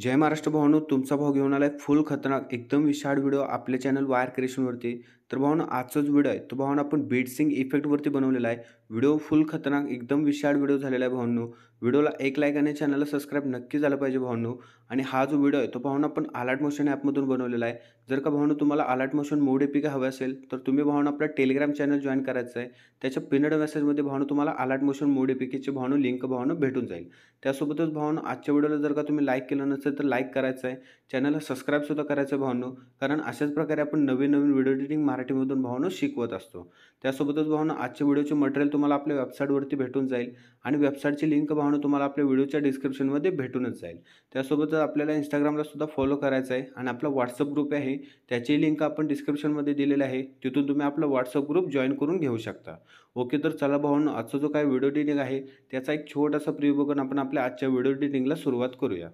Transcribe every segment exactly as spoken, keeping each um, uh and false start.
जय महाराष्ट्र भावांनो, तुमचा भाऊ घेऊन आलाय फुल खतरनाक एकदम विशाळ व्हिडिओ आपल्या चॅनल वायर क्रिएशनवरती. तर भावांनो, आजचाच व्हिडिओ आहे तो भावांनो आपण बीट सिंग इफेक्टवरती बनवलेला आहे. व्हिडिओ फुल खतरनाक एकदम विशाळ व्हिडिओ झालेला आहे भावांनो. व्हिडिओला एक लाईक आणि चॅनलला सबस्क्राईब नक्की झालं पाहिजे भावांनो. आणि हा जो व्हिडिओ आहे तो भावांनो आपण अलर्ट मोशन ॲपमधून बनवलेला आहे. जर का भावांनो तुम्हाला अलर्ट मोशन मोड एपीके हवे असेल तर तुम्ही भावांनो आपला टेलिग्राम चॅनल जॉइन करायचं आहे. त्याच्या पिनड मेसेजमध्ये भावांनो तुम्हाला अलर्ट मोशन मोड एपीकेची भावांनो लिंक भावांनो भेटून जाईल. त्यासोबतच भावांनो आजच्या व्हिडिओला जर का तुम्ही लाईक केलं नसेल तर लाईक करायचं आहे, चॅनलला सबस्क्राईब सुद्धा करायचं आहे भावांनो. कारण अशाच प्रकारे आपण नवीन नवीन व्हिडिओ एडिटिंग मराठीमधून भावांनो शिकवत असतो. त्यासोबतच भावांनो आजच्या व्हिडिओचे मटेरियल तुम्हाला आपल्या वेबसाईटवरती भेटून जाईल आणि वेबसाईटची लिंक भावांनो तुम्हाला आपल्या व्हिडिओच्या डिस्क्रिप्शनमध्ये भेटूनच जाईल. त्यासोबतच आपल्याला इंस्टाग्रामला सुद्धा फॉलो करायचं आहे आणि आपला व्हॉट्सअप ग्रुप आहे त्याची लिंक आपण डिस्क्रिप्शनमध्ये दिलेली आहे. तिथून तुम्ही आपला व्हॉट्सअप ग्रुप जॉइन करून घेऊ शकता. ओके, तर चला भावांनो, आजचा जो काही व्हिडिओ एडिटिंग आहे त्याचा एक छोटासा प्रिव्ह्यू बघून आपण आपल्या आजच्या व्हिडिओ एडिटिंगला सुरुवात करूया.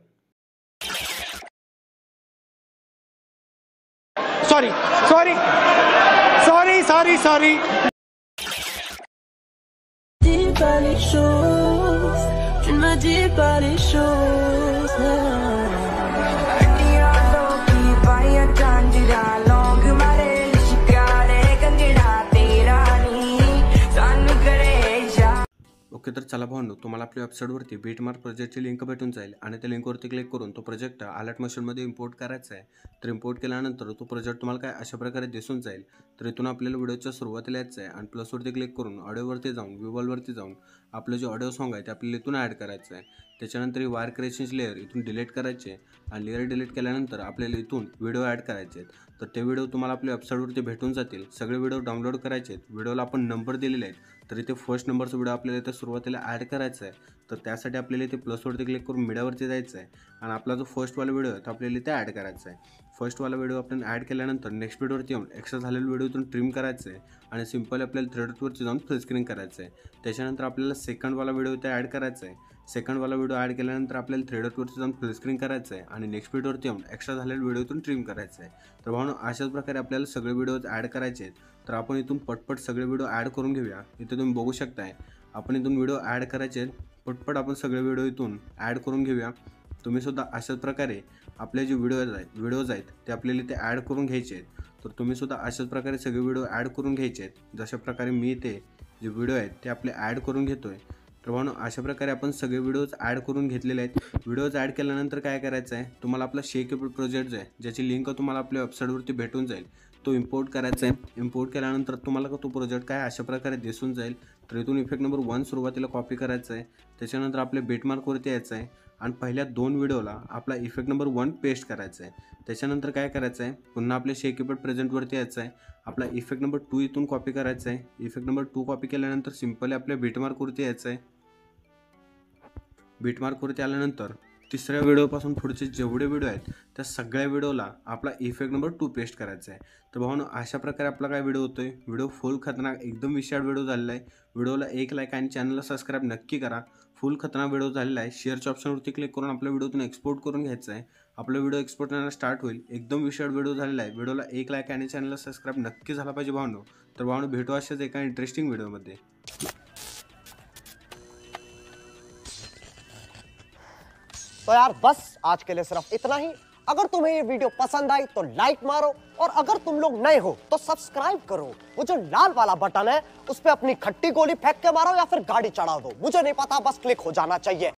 Sorry sorry sorry sorry sorry Dis pas les choses, tu ne me dis pas les choses. Adiando ki vaya janjira long mare lishkare kanjira tera ni san kare ja. Okay, तर चला भावांनो, तुम्हाला आपल्या वेबसाईटवरती beatmark प्रोजेक्टची link भेटून जाईल आणि त्या लिंकवरती क्लिक करून तो प्रोजेक्ट अलर्ट मोशनमध्ये इम्पोर्ट करायचा आहे. तर इम्पोर्ट केल्यानंतर तो प्रोजेक्ट तुम्हाला काय अशा प्रकारे दिसून जाईल. तर इथून आपल्याला व्हिडिओच्या सुरुवातीला यायचं आहे आणि प्लसवरती क्लिक करून ऑडिओवरती जाऊन व्ह्यूवलवरती जाऊन आपलं जे ऑडिओ सॉन्ग आहे ते आपल्याला इथून ॲड करायचं आहे. त्याच्यानंतर ही वायर क्रिएशनची लेअर इथून डिलीट करायची आहे आणि लेअर डिलीट केल्यानंतर आपल्याला इथून व्हिडिओ ॲड करायचे आहेत. तर ते व्हिडिओ तुम्हाला आपल्या वेबसाईटवरती भेटून जातील. सगळे व्हिडिओ डाउनलोड करायचे आहेत. व्हिडिओला आपण नंबर दिलेले आहेत, तर इथे फर्स्ट नंबरचा व्हिडिओ आपल्याला इथे सुरुवातीला ॲड करायचा आहे. तर त्यासाठी आपल्याला इथे प्लसवरती क्लिक करून मीडियावरती जायचं आहे आणि आपला जो फर्स्टवाला व्हिडिओ आहे तो आपल्याला इथे ॲड करायचा आहे. फर्स्टवाला व्हिडिओ आपण ॲड केल्यानंतर नेक्स्ट व्हिडिओवरती येऊन एक्स्ट्रा झालेला व्हिडिओतून ट्रिम करायचं आहे आणि सिम्पल आपल्याला थ्रेडवरती जाऊन फुल स्क्रीन करायचं आहे. त्याच्यानंतर आपल्याला सेकंडवाला व्हिडिओ इथे ॲड करायचा आहे. सेकंडवाला व्हिडिओ ॲड केल्यानंतर आपल्याला थ्रेडवरती जाऊन फुल स्क्रीन करायचं आहे आणि नेक्स्ट व्हिडिओवरती येऊन एक्स्ट्रा झालेल्या व्हिडिओतून ट्रिम करायचं आहे. तर भावांनो, अशाच प्रकारे आपल्याला सगळे व्हिडिओज ॲड करायचे आहेत. तर आपण इथून पटपट सगळे व्हिडिओ ॲड करून घेऊया. इथे तुम्ही बघू शकताय आपण इथून व्हिडिओ ॲड करायचे आहेत. पटपट आपण सगळे व्हिडिओ इथून ॲड करून घेऊया. तुम्हीसुद्धा अशाच प्रकारे आपले जे व्हिडिओज आहेत व्हिडिओज आहेत ते आपल्याला इथे ॲड करून घ्यायचे आहेत. तर तुम्हीसुद्धा अशाच प्रकारे सगळे व्हिडिओ ॲड करून घ्यायचे आहेत. जशा प्रकारे मी इथे जे व्हिडिओ आहेत ते आपले ॲड करून घेतो आहे. तर भावांनो, अशा प्रकारे आपण सगळे व्हिडिओज ॲड करून घेतलेले आहेत. व्हिडिओज ॲड केल्यानंतर काय करायचं आहे, तुम्हाला आपला शेकअप प्रोजेक्ट आहे ज्याची लिंक तुम्हाला आपल्या वेबसाईटवरती भेटून जाईल तो इम्पोर्ट करायचा आहे. इम्पोर्ट केल्यानंतर तुम्हाला तो प्रोजेक्ट काय अशा प्रकारे दिसून जाईल. तर इथून इफेक्ट नंबर वन सुरुवातीला कॉपी करायचा आहे. त्याच्यानंतर आपल्या बीटमार्कवरती यायचं आहे आणि पहिल्या दोन व्हिडिओला आपला इफेक्ट नंबर वन पेस्ट करायचा आहे. त्याच्यानंतर काय करायचं आहे, पुन्हा आपल्या शेकअप प्रेझेंटवरती यायचं आहे. आपला इफेक्ट नंबर टू इथून कॉपी करायचा आहे. इफेक्ट नंबर टू कॉपी केल्यानंतर सिम्पली आपल्या बीटमार्कवरती यायचं आहे. बीटमार्कवरती आल्यानंतर तिसऱ्या व्हिडिओपासून पुढचे जेवढे व्हिडिओ आहेत त्या सगळ्या व्हिडिओला आपला इफेक्ट नंबर टू पेस्ट करायचा आहे. तर भावांनो, अशा प्रकारे आपला काय व्हिडिओ होतोय. व्हिडिओ फुल खतरनाक एकदम विशाळ व्हिडिओ झालेला आहे. व्हिडिओला एक लाईक आणि चॅनलला सबस्क्राईब नक्की करा. फुल खतरनाक व्हिडिओ झालेला आहे. शेअरच्या ऑप्शनवरती क्लिक करून आपल्या व्हिडिओतून एक्सपोर्ट करून घ्यायचं आहे. आपला व्हिडिओ एक्सपोर्ट करायला स्टार्ट होईल. एकदम विशाळ व्हिडिओ झालेला आहे. व्हिडिओला एक लाईक आणि चॅनलला सबस्क्राईब नक्की झाला पाहिजे भावांनो. तर भावांनो, भेटू अशाच एका इंटरेस्टिंग व्हिडिओमध्ये. तो यार बस आज के लिए सिर्फ इतना ही। अगर तुम्हें ये वीडियो पसंद आई तो लाइक मारो और अगर तुम लोग नए हो तो सब्सक्राइब करो। वो जो लाल वाला बटन है उस पे अपनी खट्टी गोली फेंक के मारो या फिर गाड़ी चढ़ा दो, मुझे नहीं पता, बस क्लिक हो जाना चाहिए।